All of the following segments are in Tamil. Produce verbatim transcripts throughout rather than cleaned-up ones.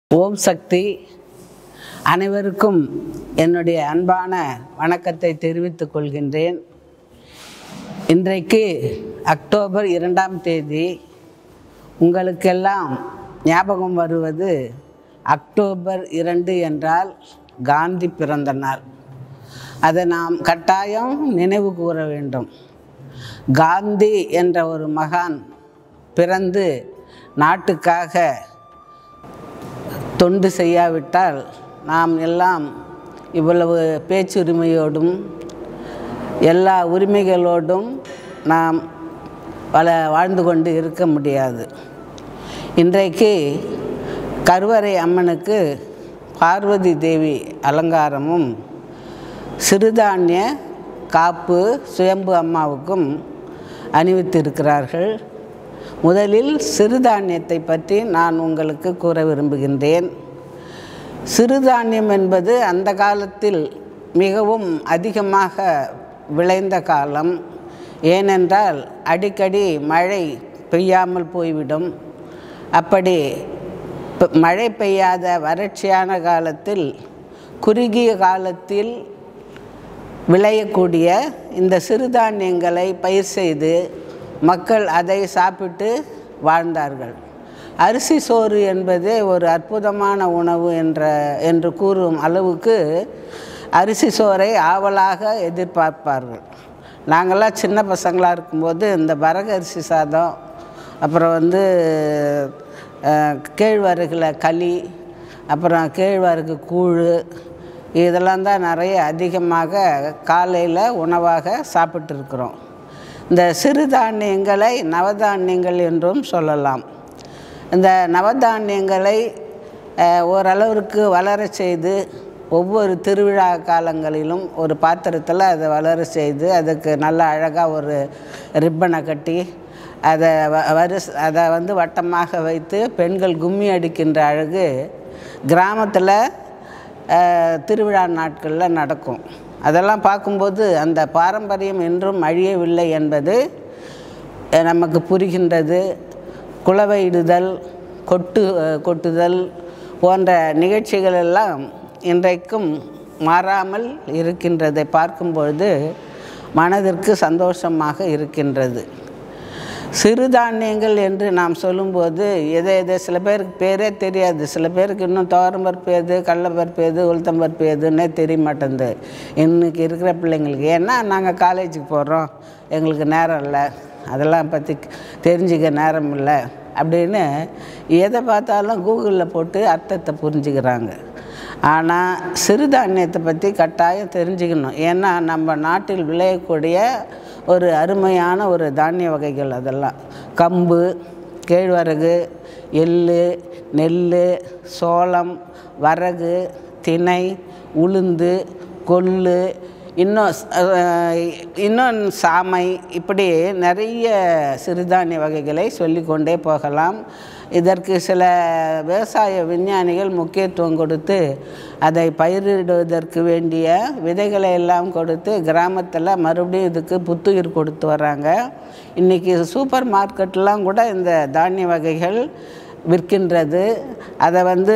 ஓம் சக்தி. அனைவருக்கும் என்னுடைய அன்பான வணக்கத்தை தெரிவித்துக் கொள்கின்றேன். இன்றைக்கு அக்டோபர் இரண்டாம் தேதி. உங்களுக்கெல்லாம் ஞாபகம் வருவது அக்டோபர் இரண்டு என்றால் காந்தி பிறந்த நாள். அதை நாம் கட்டாயம் நினைவு கூற வேண்டும். காந்தி என்ற ஒரு மகான் பிறந்து நாட்டுக்காக தொண்டு செய்யாவிட்டால் நாம் எல்லாம் இவ்வளவு பேச்சுரிமையோடும் எல்லா உரிமைகளோடும் நாம் பல வாழ்ந்து கொண்டு இருக்க முடியாது. இன்றைக்கு கருவறை அம்மனுக்கு பார்வதி தேவி அலங்காரமும் சிறுதானிய காப்பு சுயம்பு அம்மாவுக்கும் அணிவித்திருக்கிறார்கள். முதலில் சிறுதானியத்தை பற்றி நான் உங்களுக்கு கூற விரும்புகின்றேன். சிறுதானியம் என்பது அந்த காலத்தில் மிகவும் அதிகமாக விளைந்த காலம். ஏனென்றால் அடிக்கடி மழை பெய்யாமல் போய்விடும். அப்படி மழை பெய்யாத வறட்சியான காலத்தில் குறுகிய காலத்தில் விளையக்கூடிய இந்த சிறுதானியங்களை பயிர் செய்து மக்கள் அதை சாப்பிட்டு வாழ்ந்தார்கள். அரிசி சோறு என்பது ஒரு அற்புதமான உணவு என்ற என்று கூறும் அளவுக்கு அரிசி சோறை ஆவலாக எதிர்பார்ப்பார்கள். நாங்கள்லாம் சின்ன பசங்களாக இருக்கும்போது இந்த வரகு அரிசி சாதம், அப்புறம் வந்து கேழ்வரகுல களி, அப்புறம் கேழ்வரகு கூழ், இதெல்லாம் தான் நிறைய அதிகமாக காலையில் உணவாக சாப்பிட்டுருக்குறோம். இந்த சிறுதானியங்களை நவதானியங்கள் என்றும் சொல்லலாம். இந்த நவதானியங்களை ஓரளவிற்கு வளர செய்து ஒவ்வொரு திருவிழா காலங்களிலும் ஒரு பாத்திரத்தில் அதை வளர செய்து அதுக்கு நல்ல அழகாக ஒரு ரிப்பனை கட்டி அதை வரிச அதை வந்து வட்டமாக வைத்து பெண்கள் கும்மி அடிக்கின்ற அழகு கிராமத்தில் திருவிழா நாட்களில் நடக்கும். அதெல்லாம் பார்க்கும்போது அந்த பாரம்பரியம் என்றும் அழியவில்லை என்பது நமக்கு புரிகின்றது. குலவையிடுதல், கொட்டு கொட்டுதல் போன்ற நிகழ்ச்சிகள் எல்லாம் இன்றைக்கும் மாறாமல் இருக்கின்றதை பார்க்கும்பொழுது மனதிற்கு சந்தோஷமாக இருக்கின்றது. சிறுதானியங்கள் என்று நாம் சொல்லும்போது எதை எதை சில பேருக்கு பேரே தெரியாது. சில பேருக்கு இன்னும் துவரம்பருப்பு எது, கடலைப்பருப்பு எது, உளுத்தம்பருப்பு எதுன்னே தெரிய மாட்டேங்குது இன்றைக்கி இருக்கிற பிள்ளைங்களுக்கு. ஏன்னா நாங்கள் காலேஜுக்கு போகிறோம், எங்களுக்கு நேரம் இல்லை, அதெல்லாம் பற்றி தெரிஞ்சுக்க நேரம் இல்லை அப்படின்னு எதை பார்த்தாலும் கூகுளில் போட்டு அர்த்தத்தை புரிஞ்சுக்கிறாங்க. ஆனால் சிறுதானியத்தை பற்றி கட்டாயம் தெரிஞ்சுக்கணும். ஏன்னா நம்ம நாட்டில் விளையக்கூடிய ஒரு அருமையான ஒரு தானிய வகைகள். அதெல்லாம் கம்பு, கேழ்வரகு, எள்ளு, நெல், சோளம், வரகு, திணை, உளுந்து, கொள்ளு, இன்னும் இன்னும் சாமை, இப்படி நிறைய சிறுதானிய வகைகளை சொல்லிக்கொண்டே போகலாம். இதற்கு சில விவசாய விஞ்ஞானிகள் முக்கியத்துவம் கொடுத்து அதை பயிரிடுவதற்கு வேண்டிய விதைகளை எல்லாம் கொடுத்து கிராமத்தில் மறுபடியும் இதுக்கு புத்துயிர் கொடுத்து வராங்க. இன்றைக்கி சூப்பர் மார்க்கெட்லாம் கூட இந்த தானிய வகைகள் விற்கின்றது. அதை வந்து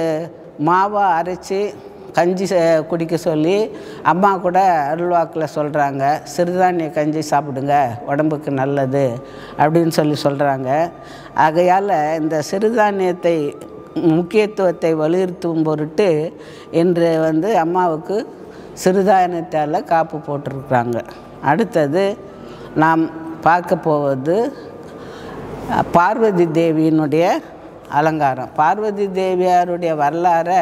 மாவாக அரைச்சி கஞ்சி குடிக்க சொல்லி அம்மா கூட அருள்வாக்கில் சொல்கிறாங்க. சிறுதானிய கஞ்சி சாப்பிடுங்க, உடம்புக்கு நல்லது அப்படின்னு சொல்லி சொல்கிறாங்க. ஆகையால் இந்த சிறுதானியத்தை முக்கியத்துவத்தை வலியுறுத்தும் பொருட்டு இன்று வந்து அம்மாவுக்கு சிறுதானியத்தால் காப்பு போட்டிருக்கிறாங்க. அடுத்தது நாம் பார்க்க போவது பார்வதி தேவியினுடைய அலங்காரம். பார்வதி தேவியாருடைய வரலாறை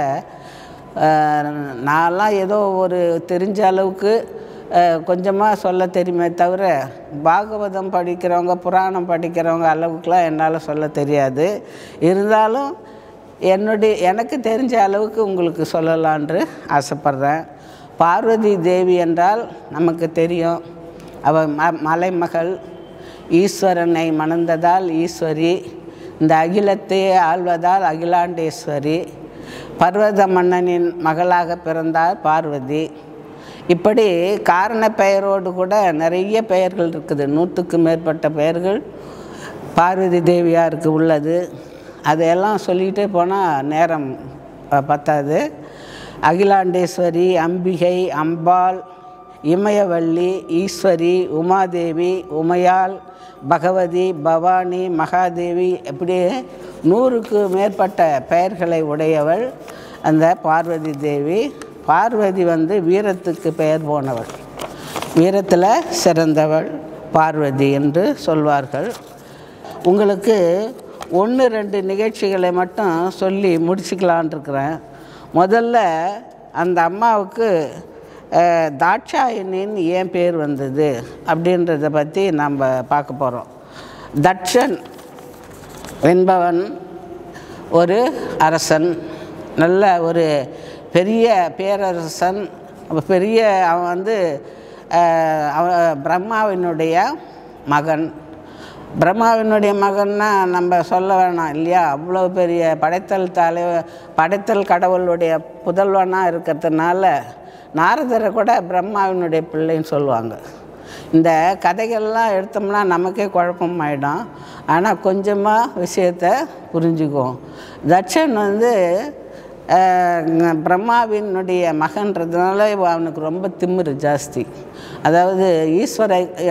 நான்லாம் ஏதோ ஒரு தெரிஞ்ச அளவுக்கு கொஞ்சமாக சொல்ல தெரியுமே தவிர பாகவதம் படிக்கிறவங்க, புராணம் படிக்கிறவங்க அளவுக்குலாம் என்னால் சொல்ல தெரியாது. இருந்தாலும் என்னுடைய எனக்கு தெரிஞ்ச அளவுக்கு உங்களுக்கு சொல்லலான்று ஆசைப்பட்றேன். பார்வதி தேவி என்றால் நமக்கு தெரியும், அவள் ம மலைமகள், ஈஸ்வரனை மணந்ததால் ஈஸ்வரி, இந்த அகிலத்தையே ஆள்வதால் அகிலாண்டேஸ்வரி, பர்வத மன்னனின் மகளாக பிறந்தார் பார்வதி. இப்படி காரண பெயரோடு கூட நிறைய பெயர்கள் இருக்குது. நூற்றுக்கு மேற்பட்ட பெயர்கள் பார்வதி தேவியாருக்கு உள்ளது. அதையெல்லாம் சொல்லிகிட்டே போனால் நேரம் பத்தாது. அகிலாண்டேஸ்வரி, அம்பிகை, அம்பாள், இமயவள்ளி, ஈஸ்வரி, உமாதேவி, உமையாள், பகவதி, பவானி, மகாதேவி, இப்படி நூறுக்கு மேற்பட்ட பெயர்களை உடையவள் அந்த பார்வதி தேவி. பார்வதி வந்து வீரத்துக்கு பெயர் போனவள், வீரத்தில் சிறந்தவள் பார்வதி என்று சொல்வார்கள். உங்களுக்கு ஒன்று ரெண்டு நிகழ்ச்சிகளை மட்டும் சொல்லி முடிச்சுக்கலான் இருக்கிறேன். முதல்ல அந்த அம்மாவுக்கு தாட்சாயணின்னு ஏன் பேர் வந்தது அப்படின்றத பற்றி நம்ம பார்க்க போகிறோம். தட்சன் என்பவன் ஒரு அரசன், நல்ல ஒரு பெரிய பேரரசன். பெரிய அவன் வந்து அவன் பிரம்மாவினுடைய மகன். பிரம்மாவினுடைய மகன்னா நம்ம சொல்ல வேணாம் இல்லையா, அவ்வளோ பெரிய படைத்தல் தலைவர், படைத்தல் கடவுளுடைய புதல்வனாக இருக்கிறதுனால நாரதரை கூட பிரம்மாவினுடைய பிள்ளைன்னு சொல்லுவாங்க. இந்த கதைகள்லாம் எடுத்தோம்னா நமக்கே குழப்பம் ஆகிடும். ஆனால் கொஞ்சமாக விஷயத்தை புரிஞ்சுக்குவோம். தட்சன் வந்து பிரம்மாவினுடைய மகன்றதுனால அவனுக்கு ரொம்ப திமிரு ஜாஸ்தி. அதாவது ஈஸ்வர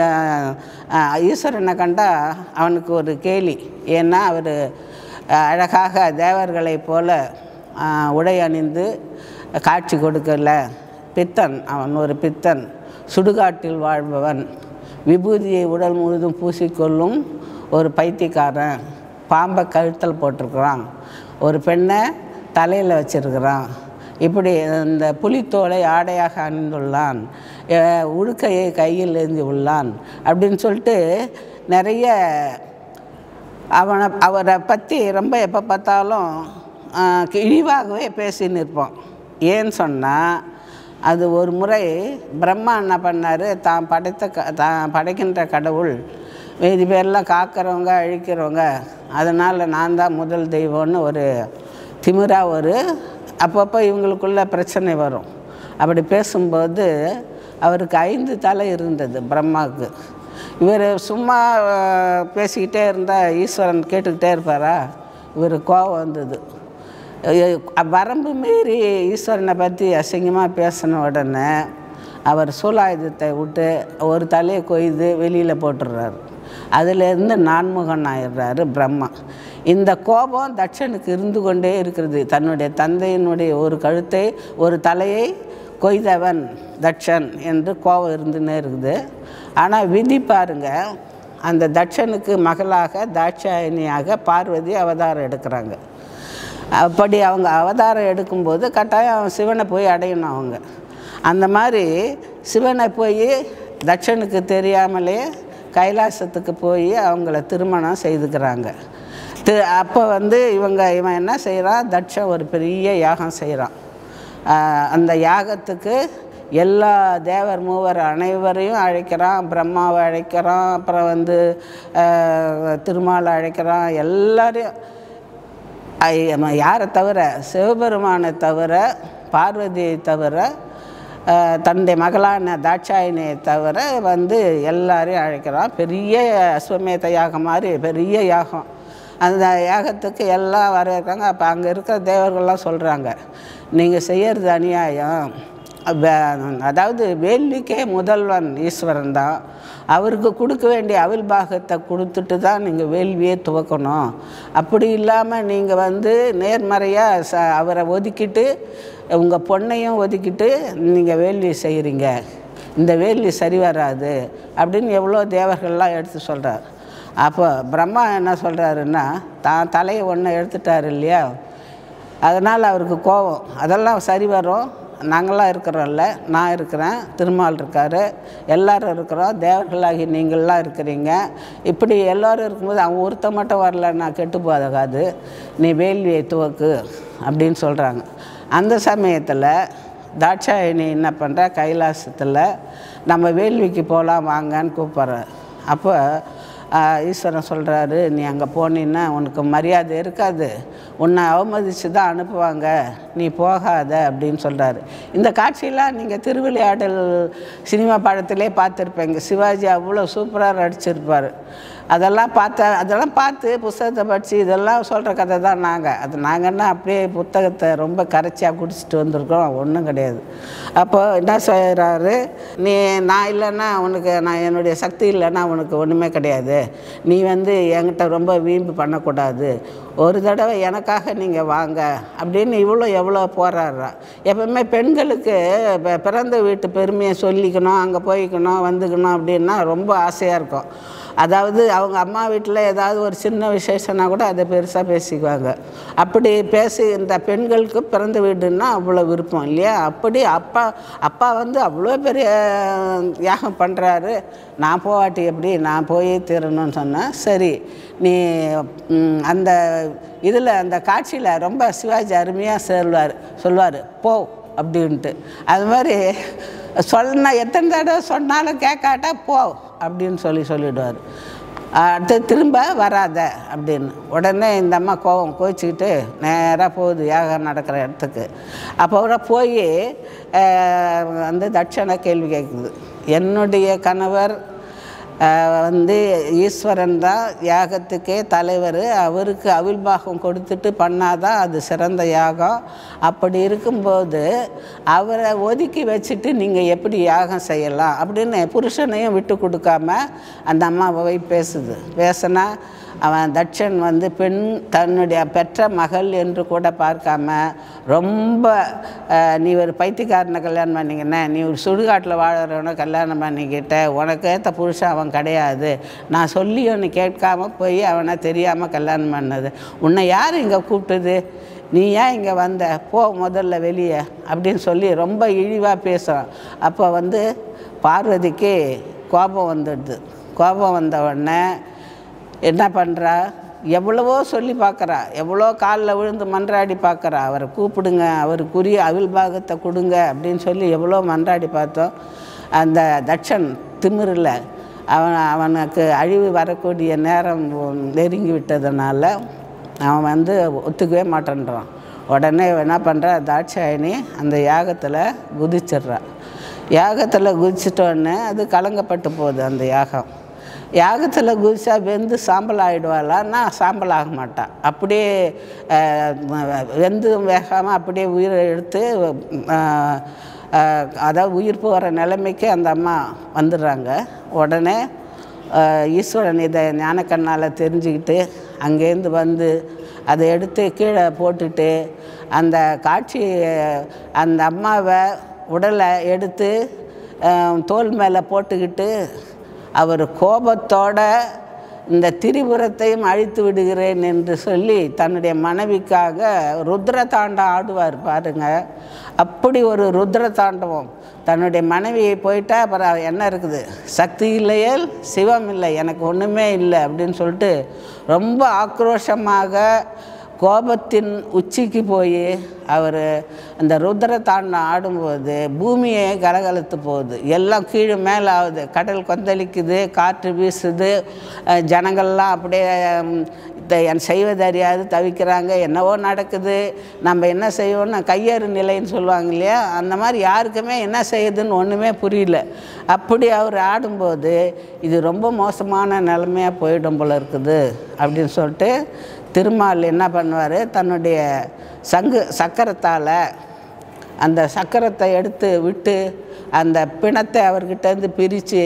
ஈஸ்வரனை கண்டால் அவனுக்கு ஒரு கேலி. ஏன்னா அவர் அழகாக தேவர்களை போல உடை அணிந்து காட்சி கொடுக்கல. பித்தன், அவன் ஒரு பித்தன், சுடுகாட்டில் வாழ்பவன், விபூதியை உடல் முழுதும் பூசிக்கொள்ளும் ஒரு பைத்தியக்காரன், பாம்பை கழுத்தல் போட்டிருக்கிறான், ஒரு பெண்ணை தலையில் வச்சிருக்கிறான், இப்படி இந்த புலித்தோலை ஆடையாக அணிந்துள்ளான், உடுக்கையை கையில் ஏந்தி உள்ளான் அப்படின்னு சொல்லிட்டு நிறைய அவனை அவரை பற்றி ரொம்ப எப்போ பார்த்தாலும் இழிவாகவே பேசின்னு இருப்போம். ஏன்னு சொன்னால் அது ஒரு முறை பிரம்மா என்ன பண்ணார், தான் படைத்த க தான் படைக்கின்ற கடவுள் மீதி பேர்லாம் காக்கிறவங்க அழிக்கிறவங்க, அதனால் நான் தான் முதல் தெய்வம்னு ஒரு திமிரா ஒரு அப்பப்போ இவங்களுக்குள்ள பிரச்சனை வரும். அப்படி பேசும்போது அவருக்கு ஐந்து தலை இருந்தது பிரம்மாவுக்கு. இவர் சும்மா பேசிக்கிட்டே இருந்தால் ஈஸ்வரன் கேட்டுக்கிட்டே இருப்பாரா, இவர் கோபம் வந்தது. வரம்பு மீறி ஈஸ்வரனை பற்றி அசிங்கமாக பேசின உடனே அவர் சூலாயுதத்தை விட்டு ஒரு தலையை கொய்து வெளியில் போட்டுடுறாரு. அதிலேருந்து நான்முகன் ஆயிடுறாரு பிரம்மா. இந்த கோபம் தட்சனுக்கு இருந்து கொண்டே இருக்கிறது. தன்னுடைய தந்தையினுடைய ஒரு கழுத்தை ஒரு தலையை கொய்தவன் தட்சன் என்று கோபம் இருந்துன்னே இருக்குது. ஆனால் விதி பாருங்க, அந்த தட்சனுக்கு மகளாக தாட்சாயணியாக பார்வதி அவதாரம் எடுக்கிறாங்க. அப்படி அவங்க அவதாரம் எடுக்கும்போது கட்டாயம் சிவனை போய் அடையணும் அவங்க. அந்த மாதிரி சிவனை போய் தட்சனுக்கு தெரியாமலே கைலாசத்துக்கு போய் அவங்கள திருமணம் செய்துக்கிறாங்க. தி அப்போ வந்து இவங்க இவன் என்ன செய்கிறான், தட்சன் ஒரு பெரிய யாகம் செய்கிறான். அந்த யாகத்துக்கு எல்லா தேவர் மூவர் அனைவரையும் அழைக்கிறான். பிரம்மாவை அழைக்கிறான், அப்புறம் வந்து திருமாலை அழைக்கிறான். எல்லாரையும் யாரை தவிர, சிவபெருமானை தவிர, பார்வதியை தவிர, தன்னுடைய மகளான தாட்சாயினியை தவிர வந்து எல்லாரையும் அழைக்கிறான். பெரிய அஸ்வமேத யாகம் மாதிரி பெரிய யாகம். அந்த யாகத்துக்கு எல்லாம் வரவேற்கிறாங்க. அப்போ அங்கே இருக்கிற தேவர்கள்லாம் சொல்கிறாங்க, நீங்கள் செய்கிறது அநியாயம். அதாவது வேள்விக்கே முதல்வன் ஈஸ்வரன் தான், அவருக்கு கொடுக்க வேண்டிய அவில் பாகத்தை கொடுத்துட்டு தான் நீங்கள் வேள்வியே துவக்கணும். அப்படி இல்லாமல் நீங்கள் வந்து நேர்மறையாக ச அவரை ஒதுக்கிட்டு உங்கள் பொண்ணையும் ஒதுக்கிட்டு நீங்கள் வேள்வி செய்கிறீங்க, இந்த வேள்வி சரி வராது அப்படின்னு எவ்வளோ தேவர்கள்லாம் எடுத்து சொல்கிறார். அப்போ பிரம்மா என்ன சொல்கிறாருன்னா, தான் தலையை ஒன்று எடுத்துட்டார் இல்லையா, அதனால் அவருக்கு கோபம். அதெல்லாம் சரி வரும், நாங்களாம் இருக்கிறோம்ல, நான் இருக்கிறேன், திருமால் இருக்கார், எல்லோரும் இருக்கிறோம், தேவர்களாகி நீங்கள்லாம் இருக்கிறீங்க. இப்படி எல்லோரும் இருக்கும்போது அவன் ஒருத்த மட்டும் வரலன்னா கெட்டு போகாது, நீ வேள்வியை துவக்கு அப்படின்னு சொல்கிறாங்க. அந்த சமயத்தில் தாட்சாயணி என்ன பண்ணுறா, கைலாசத்தில் நம்ம வேள்விக்கு போகலாம் வாங்கன்னு கூப்பிட்ற. அப்போ ஈஸ்வரன் சொல்கிறாரு, நீ அங்கே போனீன்னா உனக்கு மரியாதை இருக்காது, உன்னை அவமதித்து தான் அனுப்புவாங்க, நீ போகாத அப்படின்னு சொல்கிறாரு. இந்த காட்சியெல்லாம் நீங்கள் திருவிளையாடல் சினிமா படத்திலே பார்த்துருப்பீங்க. சிவாஜி அவ்வளோ சூப்பராக நடிச்சிருப்பார். அதெல்லாம் பார்த்த அதெல்லாம் பார்த்து புத்தகத்தை படித்து இதெல்லாம் சொல்கிற கதை தான் நாங்கள். அது நாங்கன்னா அப்படியே புத்தகத்தை ரொம்ப கரைச்சியாக குடிச்சிட்டு வந்திருக்கோம், ஒன்றும் கிடையாது. அப்போ என்ன செய்கிறாரு, நீ நான் இல்லைன்னா உனக்கு, நான் என்னுடைய சக்தி இல்லைன்னா உனக்கு ஒன்றுமே கிடையாது, நீ வந்து என்கிட்ட ரொம்ப வீம்பு பண்ணக்கூடாது, ஒரு தடவை எனக்காக நீங்கள் வாங்க அப்படின்னு இவ்வளோ எவ்வளோ போராடுறா. எப்பவுமே பெண்களுக்கு பிறந்த வீட்டு பெருமையை சொல்லிக்கணும், அங்கே போய்க்கணும் வந்துக்கணும் அப்படின்னா ரொம்ப ஆசையாக இருக்கும். அதாவது அவங்க அம்மா வீட்டில் ஏதாவது ஒரு சின்ன விசேஷம்னா கூட அதை பெருசாக பேசிக்குவாங்க. அப்படி பேசி இந்த பெண்களுக்கு பிறந்த வீடுன்னா அவ்வளோ விருப்பம் இல்லையா. அப்படி அப்பா அப்பா வந்து அவ்வளோ பெரிய யாகம் பண்ணுறாரு, நான் போவாட்டி எப்படி, நான் போய் தீரணும்னு சொன்னேன். சரி, நீ அந்த இதில் அந்த காட்சியில் ரொம்ப சிவாஜி அருமையாக சொல்வார் சொல்வார் போ அப்படின்ட்டு. அது மாதிரி சொன்ன எத்தனை தடவை சொன்னாலும் கேட்காட்டா போ அப்படின்னு சொல்லி சொல்லிவிடுவார். அடுத்து திரும்ப வராத அப்படின்னு. உடனே இந்த அம்மா கோவம் கோச்சிக்கிட்டு நேராக போகுது யாகம் நடக்கிற இடத்துக்கு. அப்போ கூட போய் வந்து தட்சணை கேள்வி கேட்குது. என்னுடைய கணவர் வந்து ஈஸ்வரன் தான் யாகத்துக்கே தலைவர், அவருக்கு அவில்பாகம் கொடுத்துட்டு பண்ணாதான் அது சிறந்த யாகம். அப்படி இருக்கும்போது அவரை ஒதுக்கி வச்சுட்டு நீங்கள் எப்படி யாகம் செய்யலாம் அப்படின்னு புருஷனையும் விட்டு கொடுக்காம அந்த அம்மாவை போய் பேசுது. பேசினா அவன் தட்சன் வந்து பெண் தன்னுடைய பெற்ற மகள் என்று கூட பார்க்காம ரொம்ப நீ ஒரு பைத்தியக்காரனை கல்யாணம் பண்ணிக்கின, நீ ஒரு சுடுகாட்டில் வாழறவனை கல்யாணம் பண்ணிக்கிட்ட, உனக்கு ஏற்ற புருஷன் அவன் கிடையாது, நான் சொல்லியும் நீ கேட்காம போய் அவனை தெரியாமல் கல்யாணம் பண்ணது, உன்னை யார் இங்கே கூப்பிட்டுது, நீ ஏன் இங்கே வந்த, போ முதல்ல வெளியே அப்படின்னு சொல்லி ரொம்ப இழிவாக பேசுகிறான். அப்போ வந்து பார்வதிக்கு கோபம் வந்துடுது. கோபம் வந்த உடனே என்ன பண்ணுறா, எவ்வளவோ சொல்லி பார்க்குறா, எவ்வளோ காலில் விழுந்து மன்றாடி பார்க்குறா, அவரை கூப்பிடுங்க, அவருக்குரிய அவில்பாகத்தை கொடுங்க அப்படின்னு சொல்லி எவ்வளோ மன்றாடி பார்த்தோம். அந்த தட்சன் திமிரில் அவன் அவனுக்கு அழிவு வரக்கூடிய நேரம் நெருங்கி விட்டதுனால அவன் வந்து ஒத்துக்கவே மாட்டேன்றான். உடனே என்ன பண்ணுறா, தாட்சாயணி அந்த யாகத்தில் குதிச்சிட்றான். யாகத்தில் குதிச்சிட்டோடனே அது கலங்கப்பட்டு போகுது அந்த யாகம். யாகத்தில் குதிச்சா வெந்து சாம்பல் ஆகிடுவாளான்னா சாம்பல் ஆக மாட்டான். அப்படியே வெந்து வேகாமல் அப்படியே உயிரை எடுத்து அதாவது உயிர் போகிற நிலைமைக்கு அந்த அம்மா வந்துடுறாங்க. உடனே ஈஸ்வரன் இதை ஞானக்கண்ணால் தெரிஞ்சுக்கிட்டு அங்கேருந்து வந்து அதை எடுத்து கீழே போட்டுட்டு அந்த காட்சி அந்த அம்மாவை உடலை எடுத்து தோல் மேலே போட்டுக்கிட்டு அவர் கோபத்தோட இந்த திரிபுரத்தையும் அழித்து விடுகிறேன் என்று சொல்லி தன்னுடைய மனைவிக்காக ருத்ர தாண்டம் ஆடுவார் பாருங்க. அப்படி ஒரு ருத்ர தாண்டவம். தன்னுடைய மனைவியை போயிட்டா அப்புறம் என்ன இருக்குது, சக்தி இல்லையே சிவம் இல்லை, எனக்கு ஒன்றுமே இல்லை அப்படின்னு சொல்லிட்டு ரொம்ப ஆக்ரோஷமாக கோபத்தின் உச்சிக்கு போய் அவர் அந்த ருத்ர தாண்டம் ஆடும்போது பூமியே கலகலத்து போகுது, எல்லாம் கீழே மேலே ஆகுது, கடல் கொந்தளிக்குது, காற்று வீசுது, ஜனங்கள்லாம் அப்படியே என் செய்வது அறியாது தவிக்கிறாங்க, என்னவோ நடக்குது, நம்ம என்ன செய்வோம்னு கையறு நிலைன்னு சொல்லுவாங்க இல்லையா, அந்த மாதிரி யாருக்குமே என்ன செய்யுதுன்னு ஒன்றுமே புரியல. அப்படி அவர் ஆடும்போது இது ரொம்ப மோசமான நிலைமையாக போயிடும் போல இருக்குது அப்படின்னு சொல்லிட்டு திருமால் என்ன பண்ணுவார், தன்னுடைய சங்கு சக்கரத்தால் அந்த சக்கரத்தை எடுத்து விட்டு அந்த பிணத்தை அவர்கிட்டேருந்து பிரித்து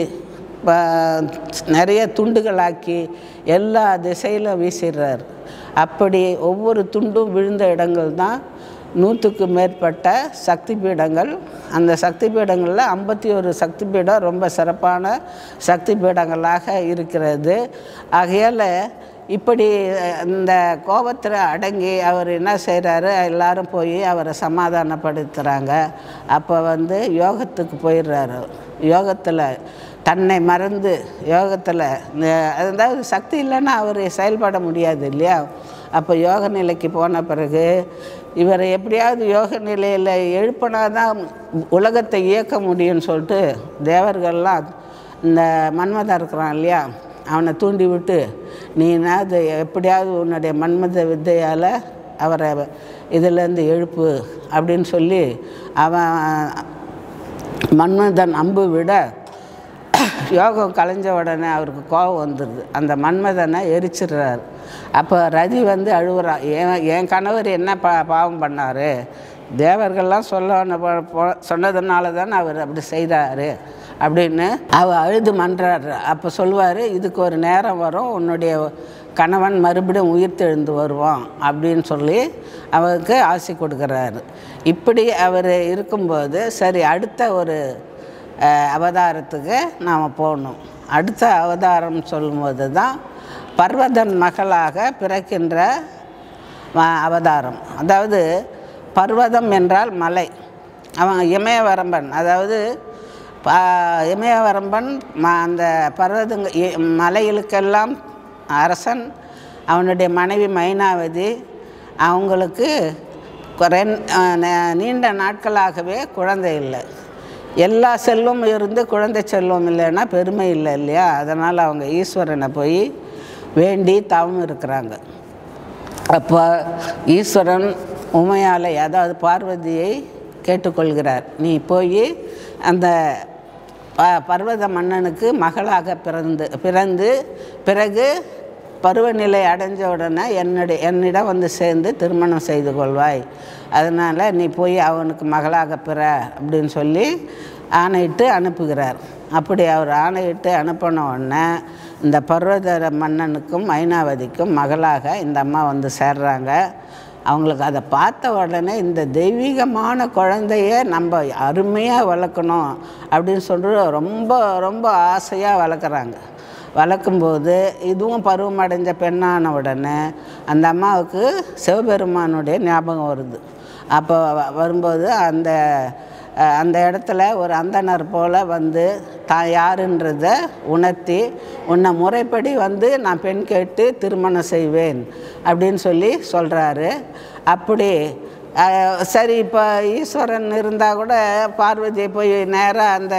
நிறைய துண்டுகளாக்கி எல்லா திசையிலும் வீசிடுறார். அப்படி ஒவ்வொரு துண்டும் விழுந்த இடங்கள் தான் நூற்றுக்கு மேற்பட்ட சக்தி பீடங்கள். அந்த சக்தி பீடங்களில் ஐம்பத்தி ஒரு சக்தி பீடம் ரொம்ப சிறப்பான சக்தி பீடங்களாக இருக்கிறது. ஆகையால் இப்படி இந்த கோபத்தில் அடங்கி அவர் என்ன செய்கிறாரு, எல்லாரும் போய் அவரை சமாதானப்படுத்துகிறாங்க. அப்போ வந்து யோகத்துக்கு போயிடுறாரு. யோகத்தில் தன்னை மறந்து யோகத்தில் அதாவது சக்தி இல்லைன்னா அவர் செயல்பட முடியாது இல்லையா. அப்போ யோக நிலைக்கு போன பிறகு இவரை எப்படியாவது யோக நிலையில் எழுப்பினா தான் உலகத்தை இயக்க முடியும்னு சொல்லிட்டு தேவர்கள்லாம் இந்த மன்மதன் இருக்கிறான் இல்லையா, அவனை தூண்டி விட்டு நீனா அது எப்படியாவது உன்னுடைய மன்மத வித்தையால் அவரை இதிலேருந்து எழுப்பு அப்படின்னு சொல்லி அவன் மன்மதன் அம்பு விட யோகம் கலைஞ்ச உடனே அவருக்கு கோபம் வந்துடுது. அந்த மன்மதனை எரிச்சிடுறாரு. அப்போ ரதி வந்து அழுகுறான், என் என் கணவர் என்ன பா பாவம் பண்ணார், தேவர்கள்லாம் சொல்ல சொன்னதுனால தானே அவர் அப்படி செய்தார் அப்படின்னு அவள் அழுது மன்றாடுற. அப்போ சொல்லுவார், இதுக்கு ஒரு நேரம் வரும், உன்னுடைய கணவன் மறுபடியும் உயிர்த்தெழுந்து வருவான் அப்படின்னு சொல்லி அவருக்கு ஆசை கொடுக்குறாரு. இப்படி அவர் இருக்கும்போது சரி அடுத்த ஒரு அவதாரத்துக்கு நாம் போகணும். அடுத்த அவதாரம் சொல்லும்போது தான் பர்வதன் மகளாக பிறக்கின்ற அவதாரம். அதாவது பர்வதம் என்றால் மலை. அவன் இமயவரம்பன், அதாவது இமயவரம்பன் அந்த பர்வதங்க மலைகளுக்கெல்லாம் அரசன். அவனுடைய மனைவி மைனாவதி. அவங்களுக்கு நீண்ட நாட்களாகவே குழந்தை இல்லை. எல்லா செல்வம் இருந்து குழந்தை செல்வம் இல்லைன்னா பெருமை இல்லை இல்லையா? அதனால் அவங்க ஈஸ்வரனை போய் வேண்டி தவம் இருக்கிறாங்க. அப்போ ஈஸ்வரன் உமையாலை, அதாவது பார்வதியை கேட்டுக்கொள்கிறார், நீ போய் அந்த ப பர்வத மன்னனுக்கு மகளாக பிறந்து பிறந்து பிறகு பருவநிலை அடைஞ்ச உடனே என்னுடைய என்னிடம் வந்து சேர்ந்து திருமணம் செய்து கொள்வாய். அதனால் நீ போய் அவனுக்கு மகளாக பிற அப்படின்னு சொல்லி ஆணையிட்டு அனுப்புகிறார். அப்படி அவர் ஆணையிட்டு அனுப்பின உடனே இந்த பர்வத மன்னனுக்கும் மைனாவதிக்கும் மகளாக இந்த அம்மா வந்து சேர்றாங்க. அவங்களுக்கு அதை பார்த்த உடனே இந்த தெய்வீகமான குழந்தைய நம்ம அருமையாக வளர்க்கணும் அப்படின்னு சொல்லிட்டு ரொம்ப ரொம்ப ஆசையாக வளர்க்குறாங்க. வளர்க்கும்போது இதுவும் பருவம் அடைஞ்ச பெண்ணான உடனே அந்த அம்மாவுக்கு சிவபெருமானுடைய ஞாபகம் வருது. அப்போ வரும்போது அந்த அந்த இடத்துல ஒரு அந்தனர் போல் வந்து தான் யாருன்றதை உணர்த்தி, உன்னை முறைப்படி வந்து நான் பெண் கேட்டு திருமணம் செய்வேன் அப்படின்னு சொல்லி சொல்கிறாரு. அப்படி சரி, இப்போ ஈஸ்வரன் இருந்தால் கூட பார்வதியை போய் நேராக அந்த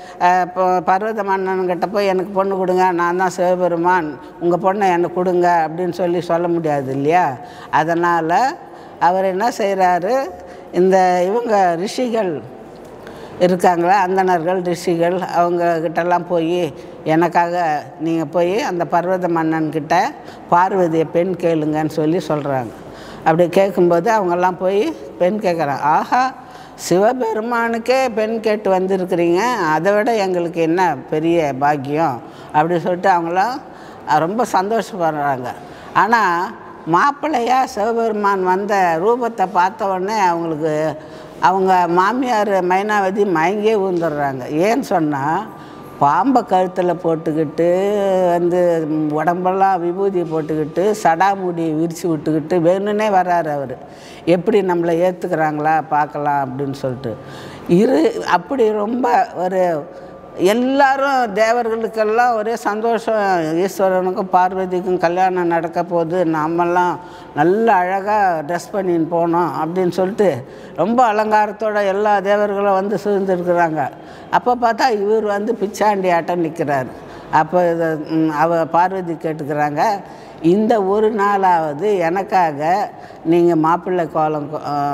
பர்வத மன்னன்கிட்ட போய் எனக்கு பொண்ணு கொடுங்க, நான் தான் சிவபெருமான், உங்கள் பொண்ணை எனக்கு கொடுங்க அப்படின்னு சொல்லி சொல்ல முடியாது இல்லையா? அதனால் அவர் என்ன செய்கிறாரு, இந்த இவங்க ரிஷிகள் இருக்காங்களா, அந்தணர்கள் ரிஷிகள், அவங்கக்கிட்டெல்லாம் போய் எனக்காக நீங்கள் போய் அந்த பர்வத மன்னன்கிட்ட பார்வதியை பெண் கேளுங்கன்னு சொல்லி சொல்கிறாங்க. அப்படி கேட்கும்போது அவங்கெல்லாம் போய் பெண் கேட்குறாங்க. ஆஹா, சிவபெருமானுக்கே பெண் கேட்டு வந்திருக்கிறீங்க, அதை விட எங்களுக்கு என்ன பெரிய பாக்கியம் அப்படின்னு சொல்லிட்டு அவங்களாம் ரொம்ப சந்தோஷப்படுறாங்க. ஆனால் மாப்பிள்ளையாக சிவபெருமான் வந்த ரூபத்தை பார்த்த உடனே அவங்களுக்கு அவங்க மாமியார் மைனாவதி மயங்கியே ஊந்துடுறாங்க. ஏன்னு சொன்னால் பாம்பை கழுத்தில் போட்டுக்கிட்டு வந்து உடம்பெல்லாம் விபூதி போட்டுக்கிட்டு சடாமுடி விரித்து விட்டுக்கிட்டு வேணுன்னே வர்றாரு அவர். எப்படி நம்மளை ஏற்றுக்கிறாங்களா பார்க்கலாம் அப்படின்னு சொல்லிட்டு இரு அப்படி ரொம்ப ஒரு எல்லாரும் தேவர்களுக்கெல்லாம் ஒரே சந்தோஷம். ஈஸ்வரனுக்கும் பார்வதிக்கும் கல்யாணம் நடக்க போது, நாமெல்லாம் நல்ல அழகாக ட்ரெஸ் பண்ணின்னு போனோம் அப்படின்னு சொல்லிட்டு ரொம்ப அலங்காரத்தோடு எல்லா தேவர்களும் வந்து சூழ்ந்துருக்குறாங்க. அப்போ பார்த்தா இவர் வந்து பிச்சாண்டி ஆட்டம் நிற்கிறார். அப்போ இதை அவ பார்வதி கேட்டுக்கிறாங்க, இந்த ஒரு நாளாவது எனக்காக நீங்கள் மாப்பிள்ளை கோலம்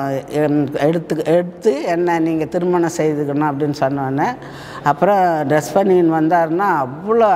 எடுத்து எடுத்து என்ன நீங்கள் திருமணம் செய்துக்கணும் அப்படின்னு சொன்னோன்னே, அப்புறம் ட்ரெஸ் பண்ணின்னு வந்தாருன்னா அவ்வளோ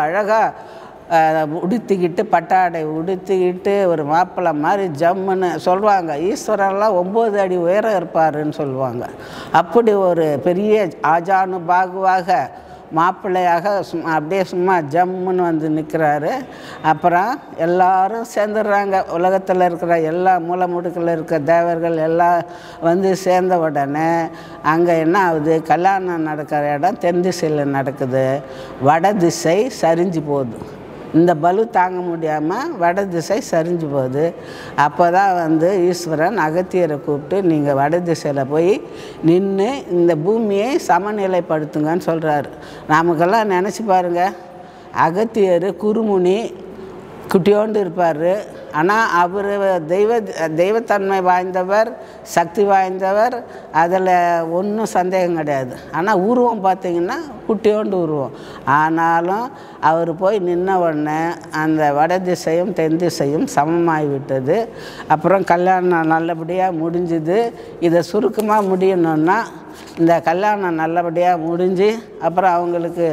அழகாக உடுத்திக்கிட்டு பட்டாடை உடுத்திக்கிட்டு ஒரு மாப்பிள்ளை மாதிரி ஜம்முன்னு சொல்லுவாங்க. ஈஸ்வரெல்லாம் ஒம்பது அடி உயரம் இருப்பாருன்னு சொல்லுவாங்க. அப்படி ஒரு பெரிய ஆஜானு பாகுவாக மாப்பிள்ளையாக சும் அப்படியே சும்மா ஜம்முன்னு வந்து நிற்கிறாரு. அப்புறம் எல்லாரும் சேர்ந்துடுறாங்க. உலகத்தில் இருக்கிற எல்லா மூல முடுக்கில் இருக்கிற தேவர்கள் எல்லாம் வந்து சேர்ந்த உடனே அங்கே என்ன ஆகுது, கல்யாணம் நடக்கிற இடம் தென் திசையில் நடக்குது. வட திசை சரிஞ்சு போகுது. இந்த பலு தாங்க முடியாமல் வட திசை சரிஞ்சு போகுது. அப்போ தான் வந்து ஈஸ்வரன் அகத்தியரை கூப்பிட்டு நீங்கள் வட திசையில் போய் நின்று இந்த பூமியை சமநிலைப்படுத்துங்கன்னு சொல்கிறாரு. நமக்கெல்லாம் நினச்சி பாருங்கள், அகத்தியர் குறுமுனி குட்டியோண்டு இருப்பார். ஆனால் அவர் தெய்வ தெய்வத்தன்மை வாய்ந்தவர், சக்தி வாய்ந்தவர், அதில் ஒன்றும் சந்தேகம் கிடையாது. ஆனால் உருவம் பார்த்திங்கன்னா குட்டியோண்டு உருவம். ஆனாலும் அவர் போய் நின்ன உடனே அந்த வட திசையும் தென் திசையும் சமமாகி விட்டது. அப்புறம் கல்யாணம் நல்லபடியாக முடிஞ்சுது. இதை சுருக்கமாக முடியணுன்னா இந்த கல்யாணம் நல்லபடியாக முடிஞ்சு அப்புறம் அவங்களுக்கு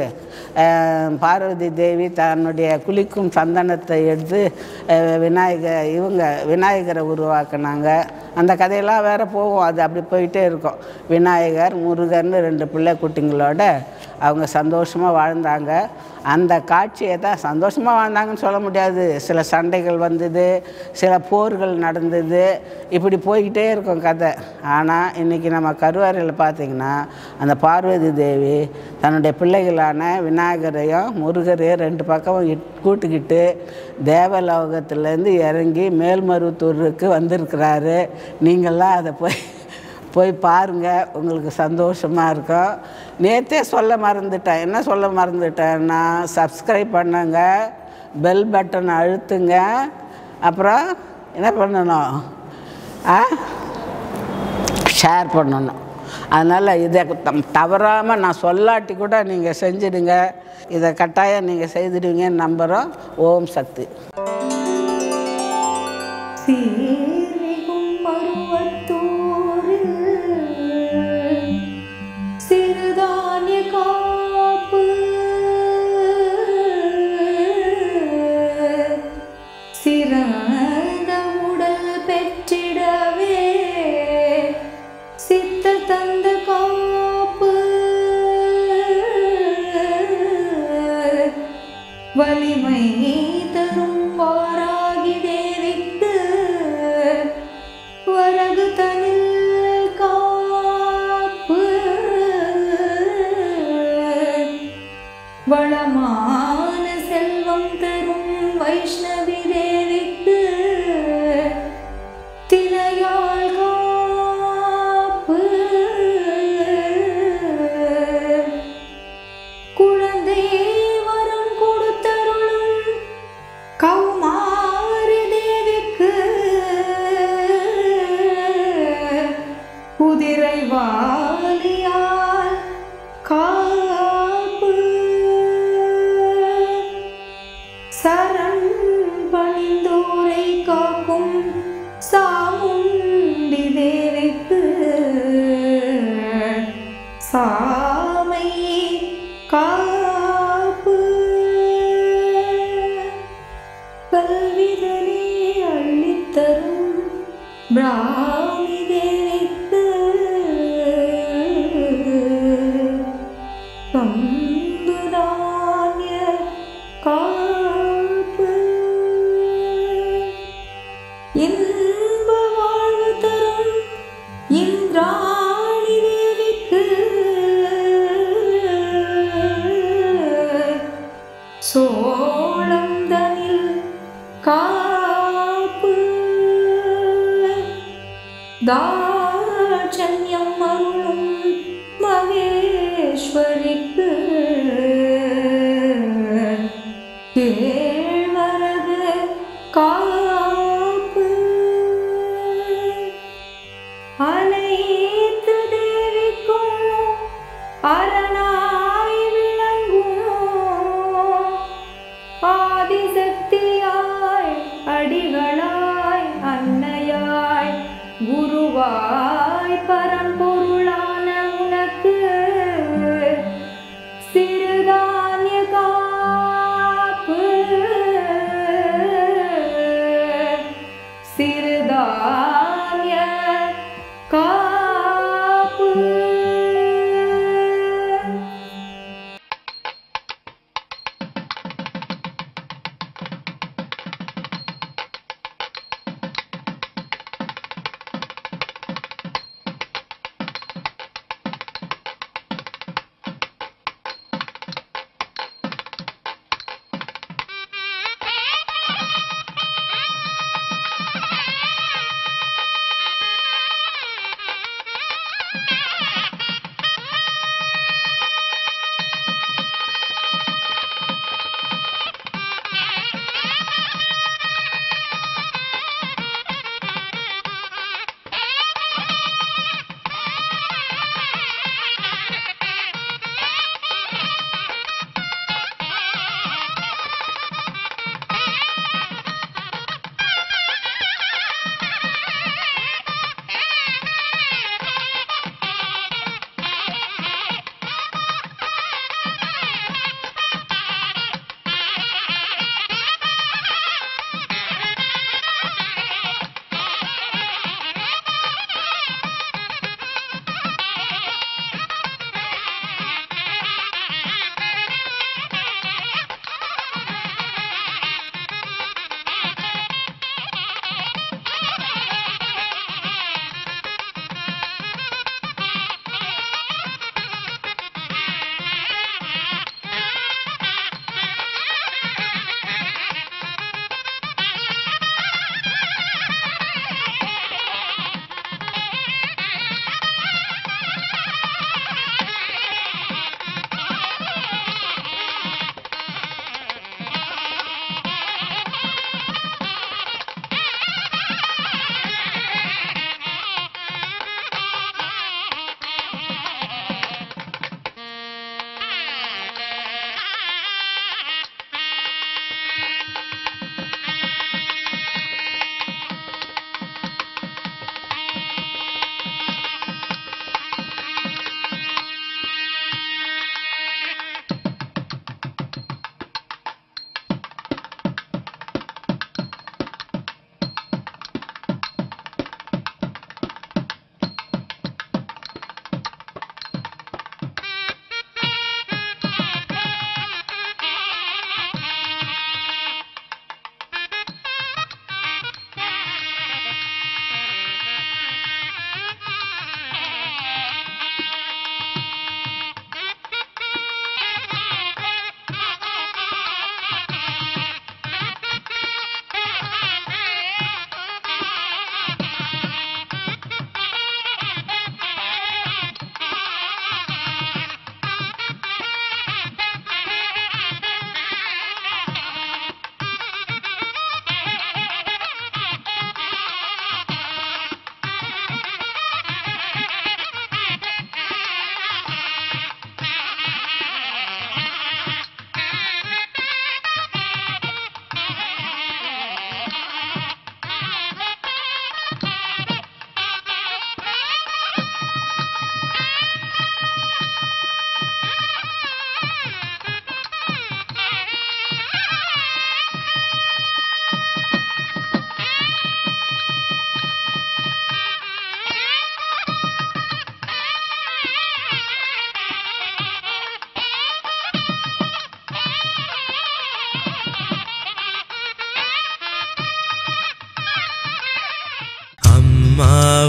பார்வதி தேவி தன்னுடைய குளிக்கும் சந்தனத்தை எடுத்து விநாயகர் இவங்க விநாயகரை உருவாக்குனாங்க. அந்த கதையெல்லாம் வேறு போகும், அது அப்படி போயிட்டே இருக்கும். விநாயகர் முருகர்னு ரெண்டு பிள்ளை குட்டிங்களோட அவங்க சந்தோஷமாக வாழ்ந்தாங்க. அந்த காட்சியை தான் சந்தோஷமாக வாழ்ந்தாங்கன்னு சொல்ல முடியாது. சில சண்டைகள் வந்தது, சில போர்கள் நடந்தது, இப்படி போய்கிட்டே இருக்கும் கதை. ஆனால் இன்றைக்கி நம்ம கருவறையில் பார்த்திங்கன்னா அந்த பார்வதி தேவி தன்னுடைய பிள்ளைகளான விநாயகரையும் முருகரையும் ரெண்டு பக்கமும் கூட்டுக்கிட்டு தேவலோகத்திலேருந்து இறங்கி மேல்மருவத்தூருக்கு வந்திருக்கிறாரு. நீங்கள்லாம் அதை போய் போய் பாருங்கள், உங்களுக்கு சந்தோஷமாக இருக்கும். நேற்றே சொல்ல மறந்துட்டேன். என்ன சொல்ல மறந்துட்டேன்னா, சப்ஸ்கிரைப் பண்ணுங்க, பெல் பட்டன் அழுத்துங்க, அப்புறம் என்ன பண்ணணும், ஆ ஷேர் பண்ணணும். அதனால் இதை தவறாமல் நான் சொல்லாட்டி கூட நீங்கள் செஞ்சிடுங்க. இதை கட்டாயம் நீங்கள் செய்திடுவீங்கன்னு நம்புகிறோம். ஓம் சக்தி. சிறந்த உடல் பெற்றிடவே சித்த தந்த காப்பு வலிமை தரும் வாராகி தேவிக்கு வரகு தனில் காப்பு வளமான செல்வம் தரும் வைஷ்ணவி தேவிக்கு தினையாள் காப்பு குழந்தை வரம் கொடுத்தருளும் கௌமாரி தேவிக்கு குதிரை வாலியால் காப்பு சரண் பணிந்தோரை காக்கும் சாமுண்டி தேவிக்கு சாமை காப்பு கல்விதனே அள்ளித்தரும் பிராமி தேவிக்கு சந்துதானிய காப்பு இன்ப வாழ்வு தரும் இந்திராணி தேவிக்கு சோழம் தனில் காப்பு தாட்சண்யம் அருளும் மகேஸ்வரிக்கு கேழ்வரகு காப்பு அனைத்து தேவிக்கும் அரணாய் விளங்கும் ஆதிசக்தியாய் அடிகளாய் அன்னையாய் குருவாய் பரம்பொருளான உனக்கு சிறுதானிய காப்பு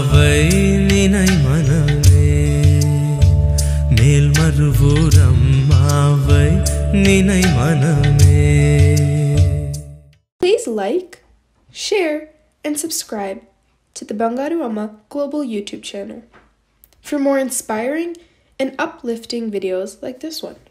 அம்மாவை நினை மனமே மேல்மருவூர் அம்மாவை நினை மனமே. Please like, share, and subscribe to the Bangaru Amma Global YouTube channel for more inspiring and uplifting videos like this one.